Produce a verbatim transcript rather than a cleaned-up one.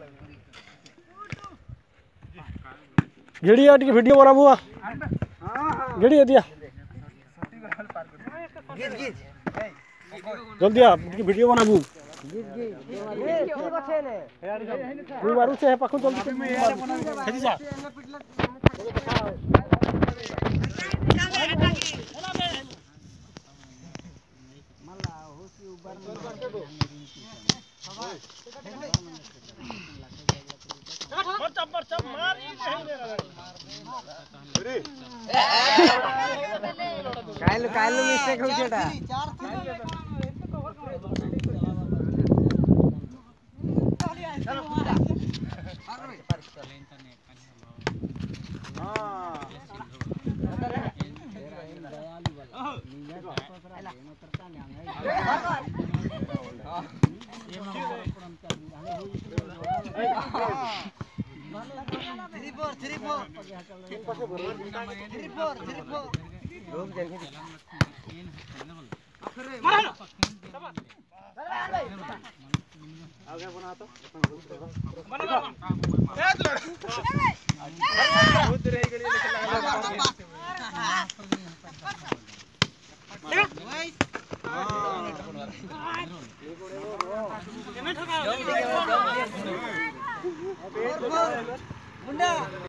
गेड़ी आ टिके वीडियो बना बुआ गेड़ी आ दिया जल्दी आ टिके वीडियो बना बु कोई मारू से पाखु जल्दी खेदी जा मरचा मरचा मारी काइल काइल मिस्टेक हो छेटा three four three four three four three four लोग जल्दी मारो आगे बना तो बना ए बहुत रही गली मुंडा